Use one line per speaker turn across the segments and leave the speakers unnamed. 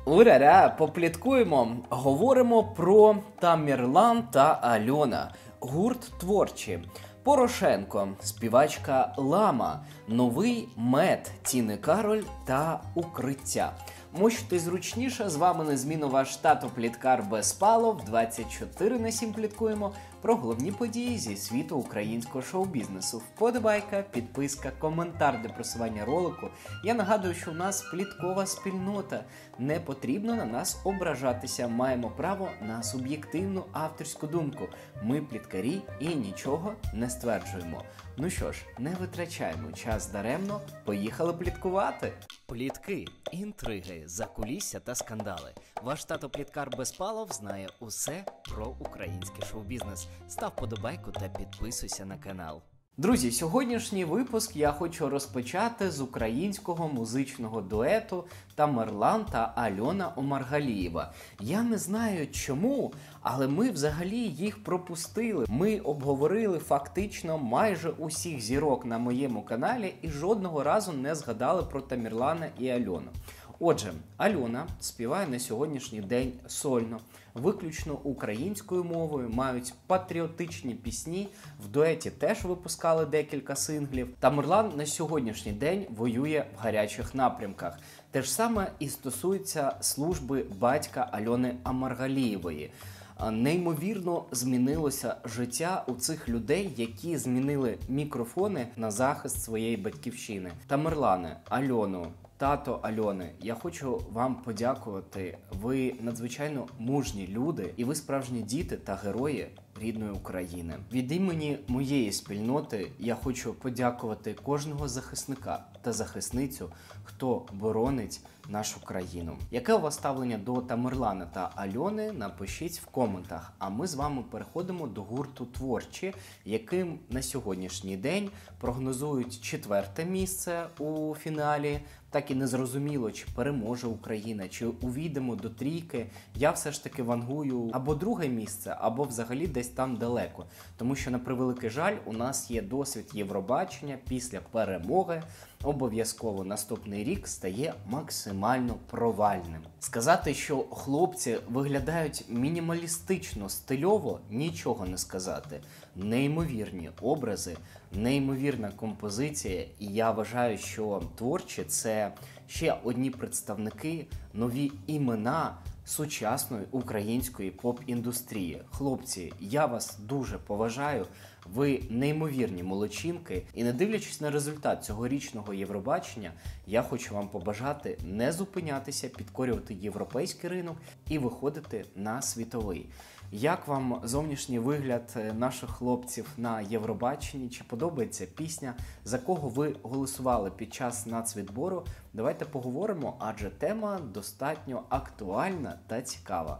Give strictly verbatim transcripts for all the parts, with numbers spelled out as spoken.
Урара, попліткуємо. Говоримо про Тамірлан та Альона. Гурт творчі. Порошенко, співачка Лама, новий мед Тіни Кароль та Укриття. Можете зручніше, з вами незмінно ваш тато-пліткар Безпалов. двадцять чотири на сім пліткуємо про головні події зі світу українського шоу-бізнесу. Вподобайка, підписка, коментар для просування ролику. Я нагадую, що в нас пліткова спільнота. Не потрібно на нас ображатися. Маємо право на суб'єктивну авторську думку. Ми пліткарі і нічого не стверджуємо. Ну що ж, не витрачаємо час даремно, поїхали пліткувати. Плітки, інтриги, закулісся та скандали. Ваш тато-пліткар Безпалов знає усе про український шоу-бізнес. Став подобайку та підписуйся на канал. Друзі, сьогоднішній випуск я хочу розпочати з українського музичного дуету Тамерлан та Альона Омаргалієва. Я не знаю чому, але ми взагалі їх пропустили. Ми обговорили фактично майже усіх зірок на моєму каналі і жодного разу не згадали про Тамерлана і Альону. Отже, Альона співає на сьогоднішній день сольно, виключно українською мовою, мають патріотичні пісні, в дуеті теж випускали декілька синглів. Тамерлан на сьогоднішній день воює в гарячих напрямках. Те ж саме і стосується служби батька Альони Омаргалієвої. Неймовірно змінилося життя у цих людей, які змінили мікрофони на захист своєї батьківщини. Тамерлане, Альону, тато Альони, я хочу вам подякувати. Ви надзвичайно мужні люди, і ви справжні діти та герої рідної України. Від імені моєї спільноти я хочу подякувати кожного захисника та захисницю, хто боронить нашу країну. Яке у вас ставлення до Тамерлана та Альони? Напишіть в коментах. А ми з вами переходимо до гурту творчі, яким на сьогоднішній день прогнозують четверте місце у фіналі. Так і не зрозуміло, чи переможе Україна, чи увійдемо до трійки. Я все ж таки вангую або друге місце, або взагалі десь там далеко. Тому що, на превеликий жаль, у нас є досвід Євробачення після перемоги. Обов'язково наступний рік стає максимально провальним. Сказати, що хлопці виглядають мінімалістично, стильово, нічого не сказати. Неймовірні образи, неймовірна композиція, і я вважаю, що творчі – це ще одні представники, нові імена сучасної української поп-індустрії. Хлопці, я вас дуже поважаю, ви неймовірні молодчинки, і не дивлячись на результат цьогорічного Євробачення, я хочу вам побажати не зупинятися, підкорювати європейський ринок і виходити на світовий. Як вам зовнішній вигляд наших хлопців на Євробаченні? Чи подобається пісня? За кого ви голосували під час нацвідбору? Давайте поговоримо, адже тема достатньо актуальна та цікава.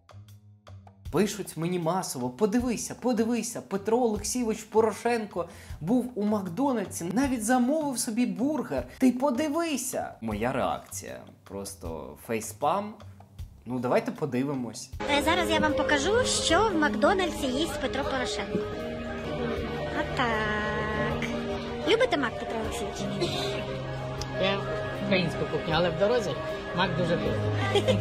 Пишуть мені масово: подивися, подивися, Петро Олексійович Порошенко був у Макдональдсі, навіть замовив собі бургер. Ти подивися! Моя реакція просто фейспам. Ну, давайте подивимось.
Зараз я вам покажу, що в Макдональдсі їсть Петро Порошенко. Отак. Любите Мак, Петро Олексійович?
Я українську кухню, але в дорозі Мак дуже любить.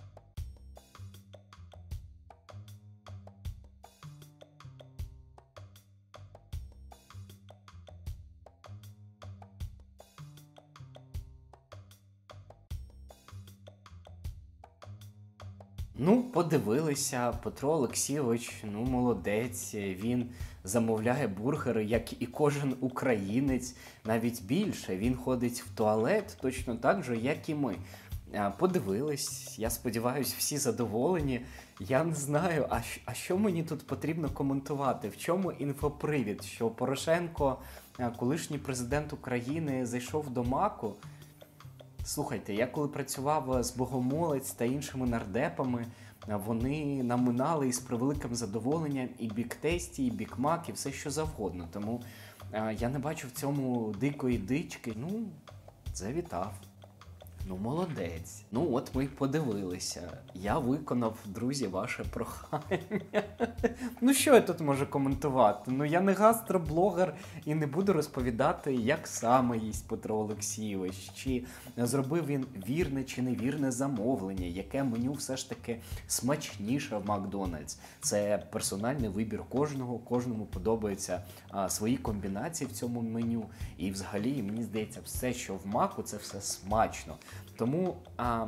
Ну, подивилися, Петро Олексійович, ну, молодець, він замовляє бургери, як і кожен українець, навіть більше, він ходить в туалет точно так же, як і ми. Подивились, я сподіваюся, всі задоволені. Я не знаю, а, а що мені тут потрібно коментувати? В чому інфопривід? Що Порошенко, колишній президент України, зайшов до Маку? Слухайте, я коли працював з Богомолець та іншими нардепами, вони наминали із превеликим задоволенням і бік-тесті, і бік-мак, і все що завгодно. Тому я не бачу в цьому дикої дички. Ну, завітав. Ну, молодець. Ну, от ми й подивилися. Я виконав, друзі, ваше прохання. Ну, що я тут можу коментувати? Ну, я не гастроблогер і не буду розповідати, як саме їсть Петро Олексійович, чи зробив він вірне чи невірне замовлення, яке меню все ж таки смачніше в Макдональдс. Це персональний вибір кожного, кожному подобаються а, свої комбінації в цьому меню. І взагалі, мені здається, все, що в Маку, це все смачно. Тому а,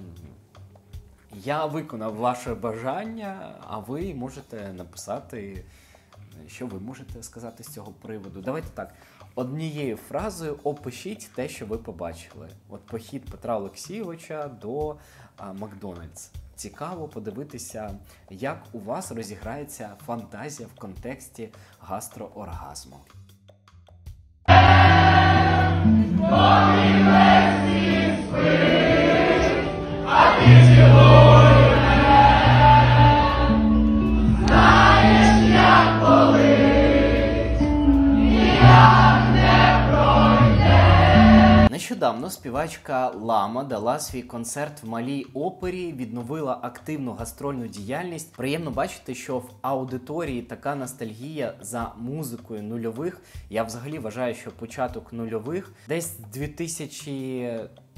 я виконав ваше бажання, а ви можете написати, що ви можете сказати з цього приводу. Давайте так, однією фразою опишіть те, що ви побачили. От похід Петра Олексійовича до а, Макдональдс. Цікаво подивитися, як у вас розіграється фантазія в контексті гастрооргазму. Нещодавно співачка Лама дала свій концерт в Малій опері, відновила активну гастрольну діяльність. Приємно бачити, що в аудиторії така ностальгія за музикою нульових. Я взагалі вважаю, що початок нульових десь з дві тисячі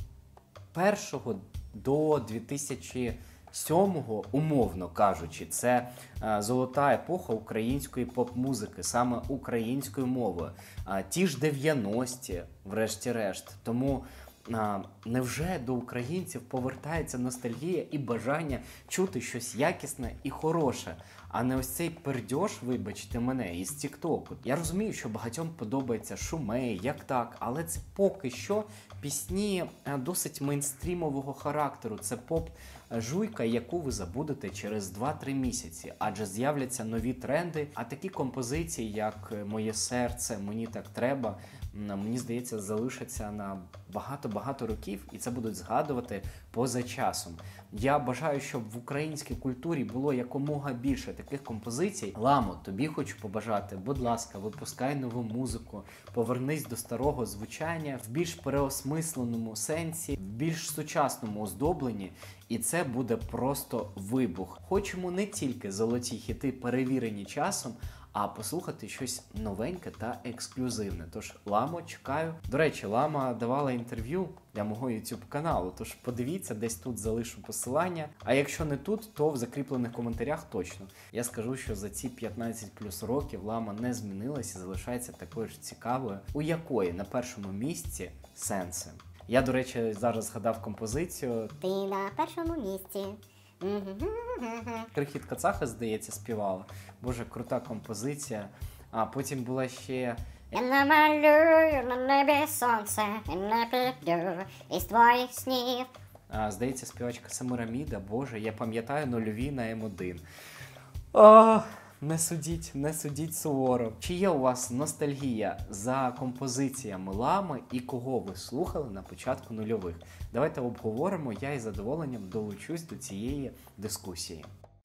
першого до дві тисячі сьомого, умовно кажучи, це а, золота епоха української поп-музики, саме українською мовою. А, ті ж дев'яності, врешті-решт. Тому а, невже до українців повертається ностальгія і бажання чути щось якісне і хороше, а не ось цей пердьош, вибачте мене, із тік-току. Я розумію, що багатьом подобається Шумей, як так, але це поки що пісні досить мейнстрімового характеру. Це поп-жуйка, яку ви забудете через два-три місяці, адже з'являться нові тренди, а такі композиції, як «Моє серце», «Мені так треба», мені здається, залишаться на багато-багато років, і це будуть згадувати поза часом. Я бажаю, щоб в українській культурі було якомога більше таких композицій. Ламо, тобі хочу побажати, будь ласка, випускай нову музику, повернись до старого звучання в більш переосмисленому сенсі, в більш сучасному оздобленні, і це буде просто вибух. Хочемо не тільки золоті хіти, перевірені часом, а послухати щось новеньке та ексклюзивне. Тож, Ламо, чекаю. До речі, Лама давала інтерв'ю для мого YouTube каналу, тож подивіться, десь тут залишу посилання. А якщо не тут, то в закріплених коментарях точно. Я скажу, що за ці п'ятнадцять плюс років Лама не змінилась і залишається такою ж цікавою, у якої на першому місці сенси. Я, до речі, зараз згадав композицію.
Ти на першому місці.
Крихіт Кацаха, здається, співала. Боже, крута композиція. А потім була ще...
Я намалюю на небі сонце і не піду із твоїх снів.
А, здається, співачка Семираміда. Боже, я пам'ятаю нульові на ем один. О, не судіть, не судіть суворо. Чи є у вас ностальгія за композиціями Лами і кого ви слухали на початку нульових? Давайте обговоримо, я із задоволенням долучусь до цієї дискусії.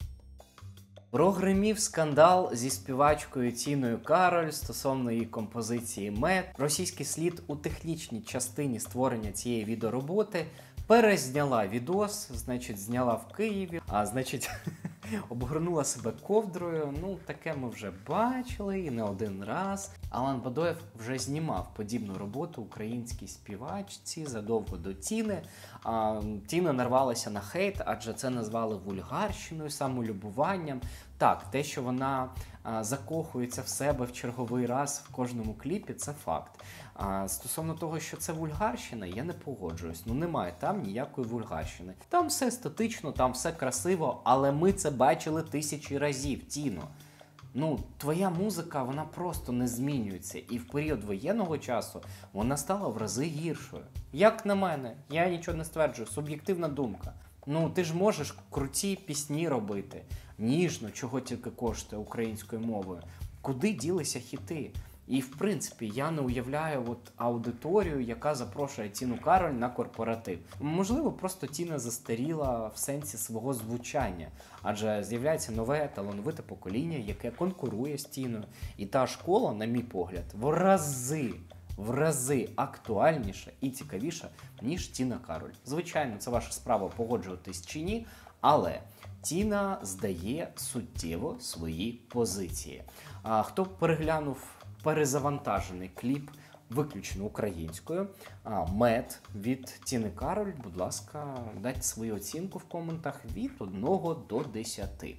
Прогримів скандал зі співачкою Тіною Кароль стосовно її композиції «Мед». Російський слід у технічній частині створення цієї відеороботи перезняла відос, значить, зняла в Києві, а значить, обгорнула себе ковдрою. Ну, таке ми вже бачили і не один раз. Алан Бадоєв вже знімав подібну роботу українській співачці задовго до Тіни. А, Тіна нарвалася на хейт, адже це назвали вульгарщиною, самолюбуванням. Так, те, що вона а, закохується в себе в черговий раз в кожному кліпі, це факт. А стосовно того, що це вульгарщина, я не погоджуюсь. Ну, немає там ніякої вульгарщини. Там все естетично, там все красиво, але ми це бачили тисячі разів, Тіно. Ну, твоя музика, вона просто не змінюється. І в період воєнного часу вона стала в рази гіршою. Як на мене, я нічого не стверджую, суб'єктивна думка. Ну, ти ж можеш круті пісні робити, ніжно, чого тільки коштує українською мовою. Куди ділися хіти? І, в принципі, я не уявляю от аудиторію, яка запрошує Тіну Кароль на корпоратив. Можливо, просто Тіна застаріла в сенсі свого звучання, адже з'являється нове талановите покоління, яке конкурує з Тіною. І та школа, на мій погляд, в рази, в рази актуальніша і цікавіша, ніж Тіна Кароль. Звичайно, це ваша справа погоджуватись чи ні, але Тіна здає суттєво свої позиції. А хто переглянув перезавантажений кліп виключно українською, «Мед» від Тіни Кароль, будь ласка, дайте свою оцінку в коментах від одного до десяти.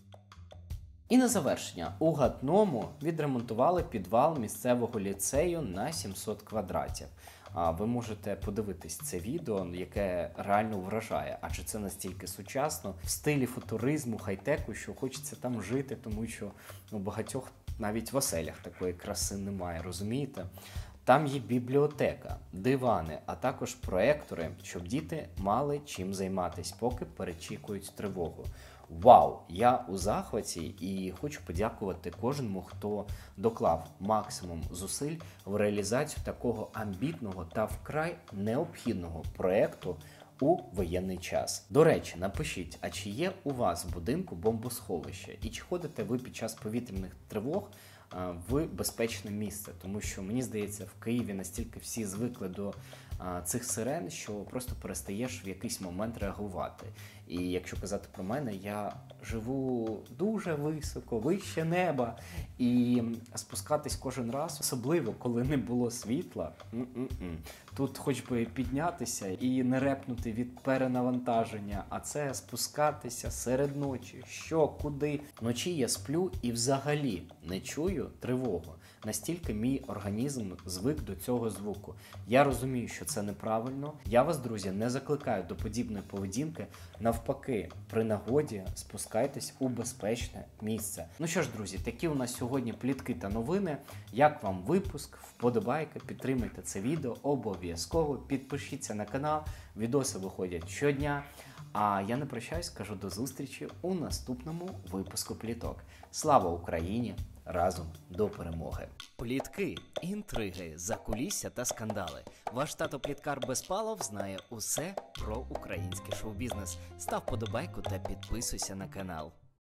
І на завершення. У Гатному відремонтували підвал місцевого ліцею на сімсот квадратів. А ви можете подивитись це відео, яке реально вражає, адже це настільки сучасно, в стилі футуризму, хай-теку, що хочеться там жити, тому що у багатьох навіть в оселях такої краси немає, розумієте? Там є бібліотека, дивани, а також проектори, щоб діти мали чим займатися, поки перечікують тривогу. Вау! Я у захваті і хочу подякувати кожному, хто доклав максимум зусиль в реалізацію такого амбітного та вкрай необхідного проєкту у воєнний час. До речі, напишіть, а чи є у вас в будинку бомбосховище? І чи ходите ви під час повітряних тривог в безпечне місце? Тому що, мені здається, в Києві настільки всі звикли до а, цих сирен, що просто перестаєш в якийсь момент реагувати. І якщо казати про мене, я живу дуже високо, вище неба, і спускатись кожен раз, особливо коли не було світла, м-м-м. Тут хоч би піднятися і не репнути від перенавантаження, а це спускатися серед ночі, що, куди. Вночі я сплю і взагалі не чую тривогу. Настільки мій організм звик до цього звуку. Я розумію, що це неправильно. Я вас, друзі, не закликаю до подібної поведінки. Навпаки, при нагоді спускайтесь у безпечне місце. Ну що ж, друзі, такі у нас сьогодні плітки та новини. Як вам випуск? Вподобайка, підтримайте це відео обов'язково. Підпишіться на канал, відоси виходять щодня. А я не прощаюсь, кажу до зустрічі у наступному випуску пліток. Слава Україні! Разом до перемоги! Плітки, інтриги, закулісся та скандали. Ваш тато-пліткар Безпалов знає усе про український шоу-бізнес. Став подобайку та підписуйся на канал.